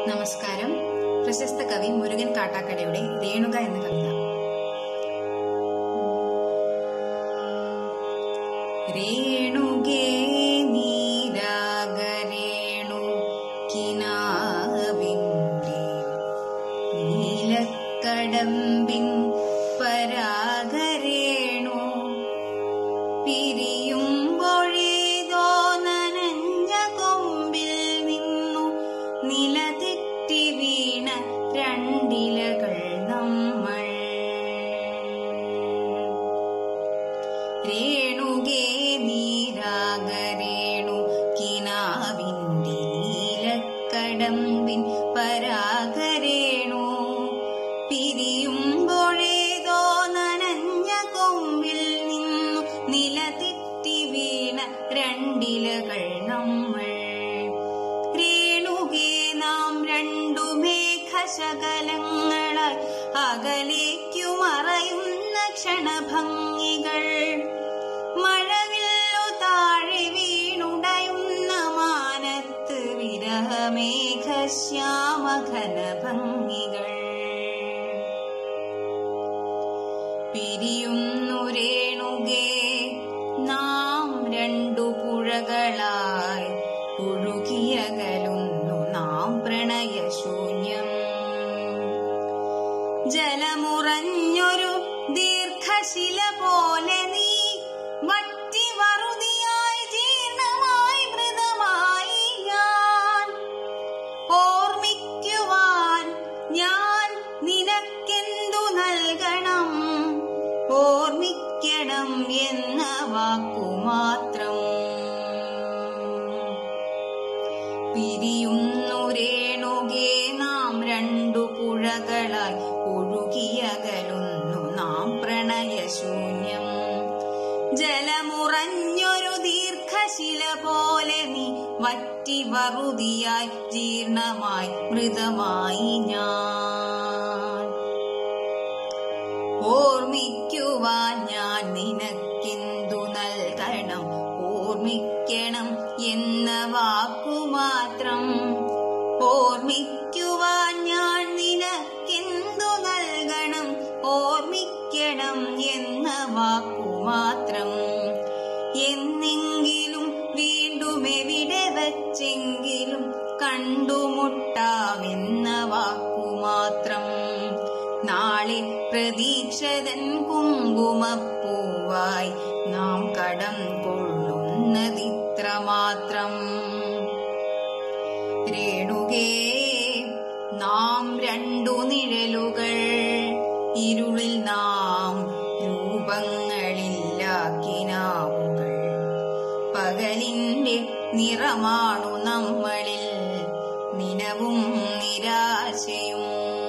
നമസ്കാരം. പ്രശസ്ത കവി മുരുകൻ കാട്ടാക്കടയുടെ രേണുക എന്ന കവിത. രേണുകേ നീരാഗരേണു കിനാവിന്റെ നീലക്കടമ്പിൻ പരാഗരേണു പിരിയുമ്പോഴേതോ നനഞ്ഞ കൊമ്പിൽ നിന്നു നിലതെറ്റി വീണ രണ്ടിലകൾ നമ്മൾ. രേണുകേ നീരാഗരേണു കിനാവിന്റെ നീലക്കടമ്പിൻ പരാഗരേണു പിരിയുമ്പോഴേതോ നനഞ്ഞ കൊമ്പിൽ നിന്നു നിലതെറ്റി വീണ രണ്ടിലകൾ നമ്മൾ. രേണുകേ നാം രണ്ടു മേഘശകലങ്ങളായി അകലേക്കു മറയുന്ന ക്ഷണഭംഗികൾ. മഴവില്ലു താഴെ വീണുടയുന്ന മാനത്ത് വിരഹമേഘശ്യാമഘനഭംഗികൾ. പിരിയുന്നു രേണുകേ നാം രണ്ടു പുഴകളായി ഒഴുകിയകലുന്നു നാം പ്രണയശൂന്യം. ജലമുറഞ്ഞൊരു ദീർഘശില പോലെ നീ വറ്റി വറുതിയായി ജീർണമായി മൃതമായി ഞാൻ. ഓർമ്മിക്കുവാൻ ഞാൻ നിനക്കെന്തു നൽകണം, ഓർമ്മിക്കണം എന്ന വാക്കുമാത്രം. പിരിയുന്നു രേണുകേ നാം രണ്ടു പുഴകളായി ഒഴുകിയകലുന്നു നാം പ്രണയശൂന്യം. ജലമുറഞ്ഞൊരു ദീർഘശില പോലെ നീ വറ്റി വറുതിയായി ജീർണമായി മൃതമായി ഞാൻ. ഓർമ്മിക്കുവാൻ ഞാൻ നിനക്കെന്തു നൽകണം, ഓർമ്മിക്കണം എന്ന വാക്കുമാത്രം. ഓർമ്മിക്കുവാൻ ഞാൻ നിനക്കെന്തു നൽകണം, ഓർമ്മിക്കണം എന്ന വാക്കുമാത്രം. എന്നെങ്കിലും വീണ്ടും എവിടെ വച്ചെങ്കിലും കണ്ടുമുട്ടാമെന്ന വാക്കുമാത്രം. നാളെ പ്രതീക്ഷതൻ കുങ്കുമപ്പൂവായി നാം കടം കൊള്ളുന്നതിത്ര മാത്രം. രേണുകേ നാം രണ്ടു നിഴലുകൾ, ഇരുളിൽ നാം രൂപങ്ങളില്ലാക്കിനാവുകൾ. പകലിന്റെ നിറമാണു നമ്മളിൽ നിനവും നിരാശയും.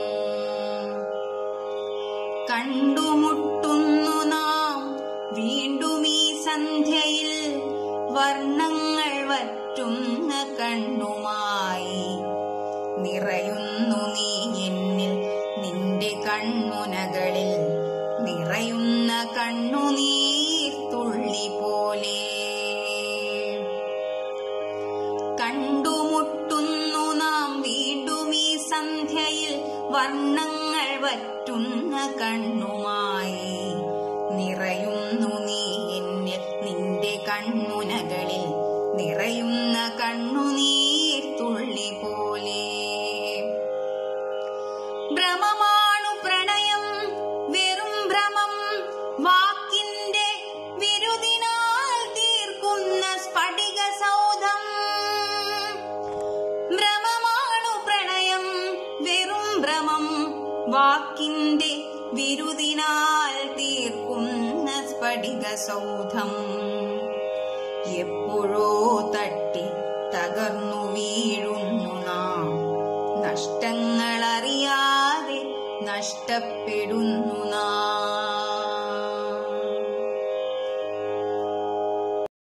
കണ്ടുമുട്ടുന്നു നാം വീണ്ടും ഈ സന്ധ്യയിൽ വർണ്ണങ്ങൾ വറ്റുന്ന കണ്ണുമായി. നിറയുന്നു നീ എന്നിൽ നിന്റെ കൺമുനകളിൽ നിറയുന്ന കണ്ണുനീർ തുള്ളി പോലെ. കണ്ടുമുട്ടുന്നു നാം വീണ്ടും ഈ സന്ധ്യയിൽ വർണ്ണങ്ങൾ വറ്റുന്ന കണ്ണുമായി. നിറയുന്നു നീ എന്നിൽ നിന്റെ കൺമുനകളിൽ നിറയുന്ന കണ്ണുനീർ തുള്ളി പോലെ. ഭ്രമമാണു പ്രണയം വെറും ഭ്രമം, വാക്കിന്റെ വിരുദിനാൽ തീർക്കുന്ന സ്ഫടിക സൗധം. ഭ്രമമാണു പ്രണയം വെറും ഭ്രമം, വാക്കിന്റെ വിരുദിനാൽ തീർക്കുന്ന സ്ഫടിക സൗധം. എപ്പോഴോ തട്ടി തകർന്നു വീഴുന്നു നാം, നഷ്ടങ്ങളറിയാതെ നഷ്ടപ്പെടുന്നു